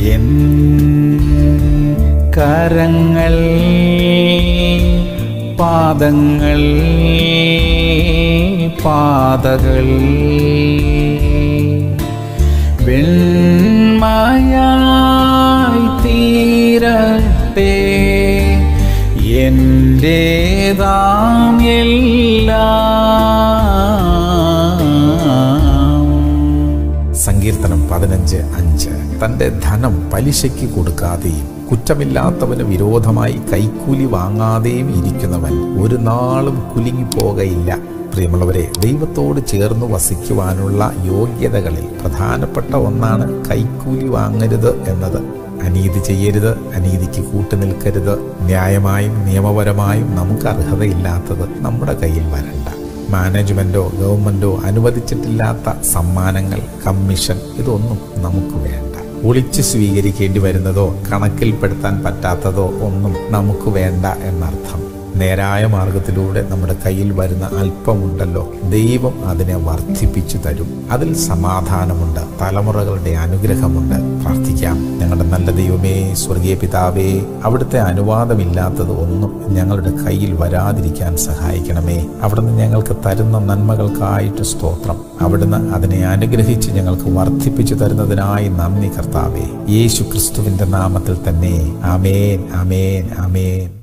N കരങ്ങൾ പാദങ്ങൾ പാതകൾ വെണ്മയായി തീരട്ടെ എന്റേതാം എല്ലാം. സങ്കീർത്തനം 15:5. തൻ്റെ ധനം പലിശയ്ക്ക് കൊടുക്കാതെയും കുറ്റമില്ലാത്തവന് വിരോധമായി കൈക്കൂലി വാങ്ങാതെയും ഇരിക്കുന്നവൻ ഒരു നാളും കുലുങ്ങിപ്പോകയില്ല. പ്രിയമുള്ളവരെ, ദൈവത്തോട് ചേർന്ന് വസിക്കുവാനുള്ള യോഗ്യതകളിൽ പ്രധാനപ്പെട്ട ഒന്നാണ് കൈക്കൂലി വാങ്ങരുത് എന്നത്. അനീതി ചെയ്യരുത്, അനീതിക്ക് കൂട്ടുനിൽക്കരുത്. ന്യായമായും നിയമപരമായും നമുക്ക് അർഹതയില്ലാത്തത് നമ്മുടെ കയ്യിൽ വരണ്ട. മാനേജ്മെന്റോ ഗവൺമെന്റോ അനുവദിച്ചിട്ടില്ലാത്ത സമ്മാനങ്ങൾ, കമ്മീഷൻ ഇതൊന്നും നമുക്ക് വേണ്ട. ഒളിച്ച് സ്വീകരിക്കേണ്ടി വരുന്നതോ കണക്കിൽപ്പെടുത്താൻ പറ്റാത്തതോ ഒന്നും നമുക്ക് വേണ്ട എന്നർത്ഥം. നേരായ മാർഗത്തിലൂടെ നമ്മുടെ കയ്യിൽ വരുന്ന അല്പമുണ്ടല്ലോ, ദൈവം അതിനെ വർദ്ധിപ്പിച്ചു തരും. അതിൽ സമാധാനമുണ്ട്, തലമുറകളുടെ അനുഗ്രഹമുണ്ട്. പ്രാർത്ഥിക്കാം. ഞങ്ങളുടെ നല്ല ദൈവമേ, സ്വർഗീയ പിതാവേ, അവിടുത്തെ അനുവാദമില്ലാത്തത് ഒന്നും ഞങ്ങളുടെ കയ്യിൽ വരാതിരിക്കാൻ സഹായിക്കണമേ. അവിടുന്ന് ഞങ്ങൾക്ക് തരുന്ന നന്മകൾക്കായിട്ട് സ്തോത്രം. അവിടുന്ന് അതിനെ അനുഗ്രഹിച്ച് ഞങ്ങൾക്ക് വർദ്ധിപ്പിച്ചു തരുന്നതിനായി നന്ദി കർത്താവേ. യേശു ക്രിസ്തുവിന്റെ നാമത്തിൽ തന്നെ. ആമേൻ, ആമേൻ, ആമേൻ.